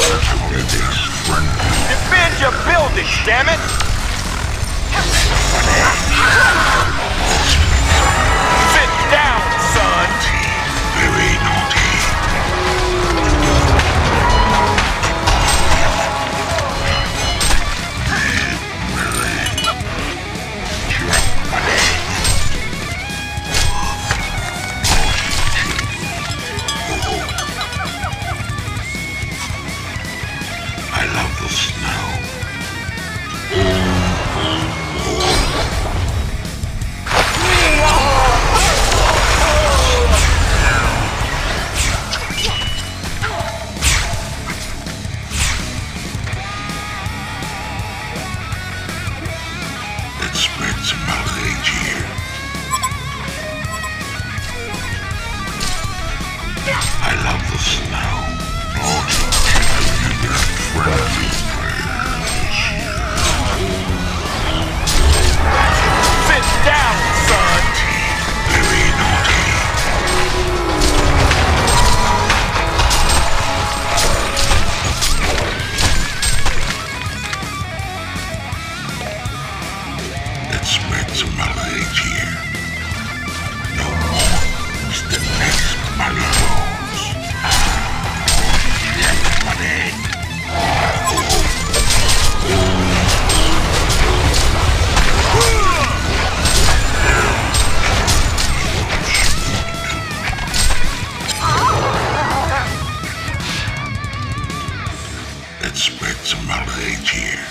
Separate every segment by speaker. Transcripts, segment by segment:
Speaker 1: Defend your buildings, damn it! Sit down, son!
Speaker 2: Very naughty. I love the snow. It spreads a age here. I love the snow. Oh, remember friendly prayers here.
Speaker 1: Sit down, son!
Speaker 2: Very naughty. It spreads a age here. No more is the next money goes. It spreads a age here.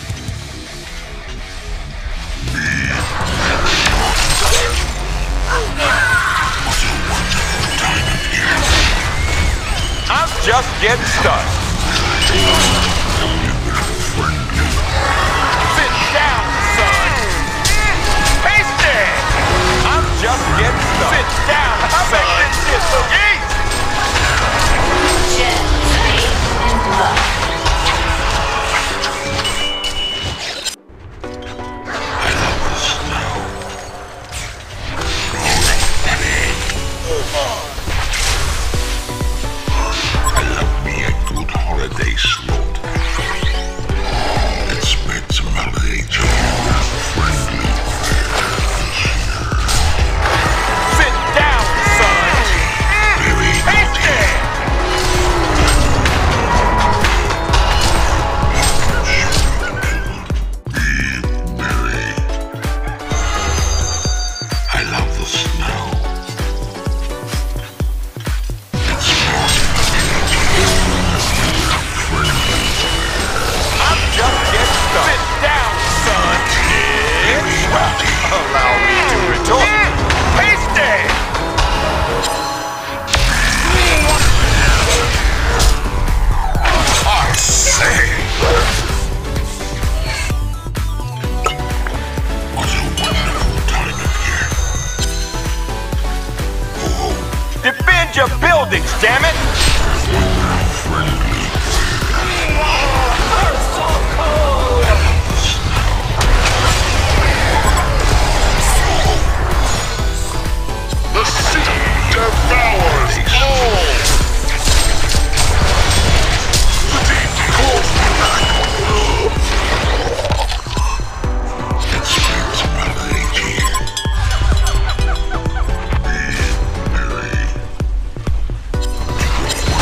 Speaker 2: What a wonderful time of year.
Speaker 1: I'm just getting started. Sit down, son! Hasty! I'm just getting started. Sit down, son! Yeet!
Speaker 3: Jet, faith, and love.
Speaker 2: I love the snow. I love me a good holiday slot. It spreads a age here. Friendly prayers here.
Speaker 1: Sit down, son!
Speaker 2: Very naughty. Be merry. I love the snow. It spreads a age here. Friendly
Speaker 1: I'm just getting started. Sit down, son!
Speaker 2: very naughty.
Speaker 1: Allow me to retort. Hasty!
Speaker 2: I say. What a wonderful time of year. Oh,
Speaker 1: Defend your buildings, damn it!
Speaker 2: friendly. The sea devours all. The deep calls me back. It spreads a age here. Be merry.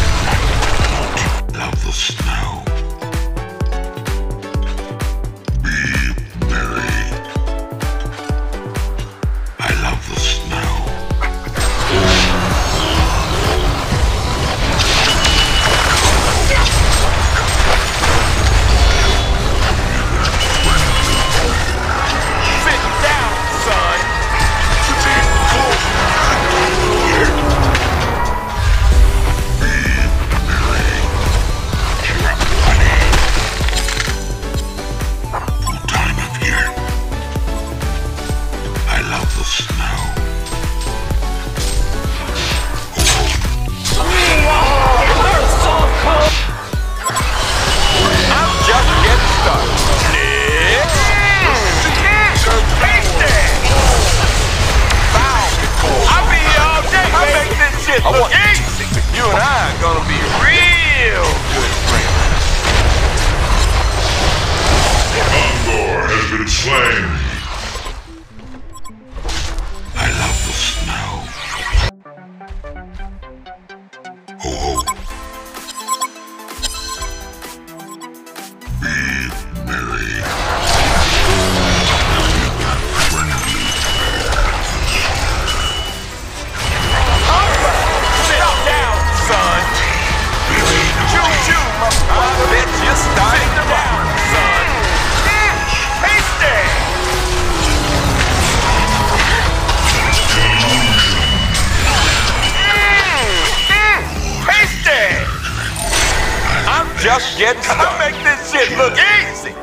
Speaker 1: just getting started. I make this shit look easy.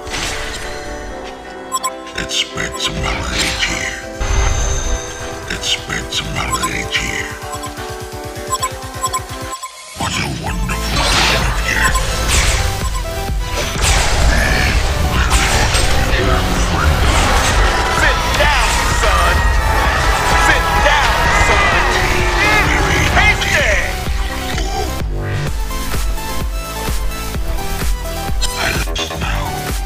Speaker 2: It's been some age here. It's been some age here. What a wonderful time of year.
Speaker 1: Sit down, son. Sit down, son. Tasty.
Speaker 2: I lost now.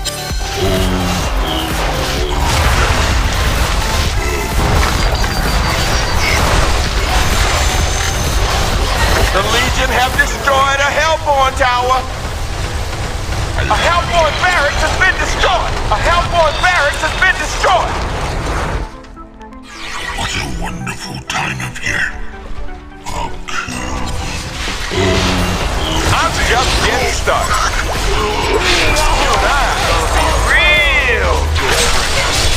Speaker 1: The Legion have destroyed a Hellborn tower. A Hellborn barracks has been destroyed. A Hellborn barracks has been destroyed.
Speaker 2: What a wonderful time of year.
Speaker 1: I'm just getting started. You and I are gonna be real good friends.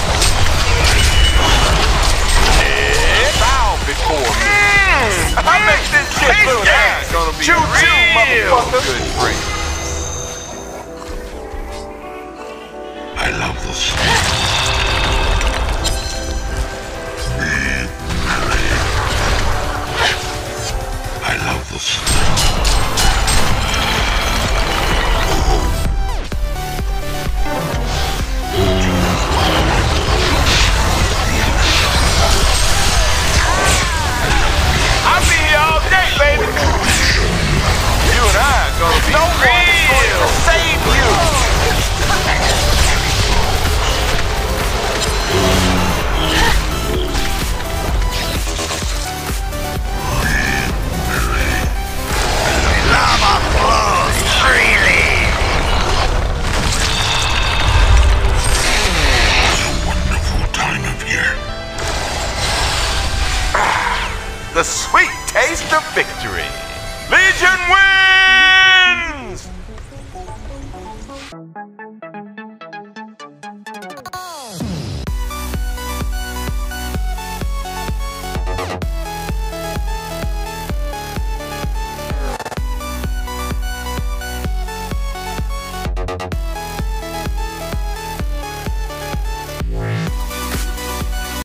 Speaker 1: Yeah, bow before me. I make this shit look nice. Gonna be real good friends.
Speaker 2: I love the snow. I love the snow.
Speaker 1: I'll be here all day, baby. You and I are gonna be real to save you.
Speaker 2: Lava flows freely. What a wonderful time of year.
Speaker 1: The sweet taste of victory. Legion wins!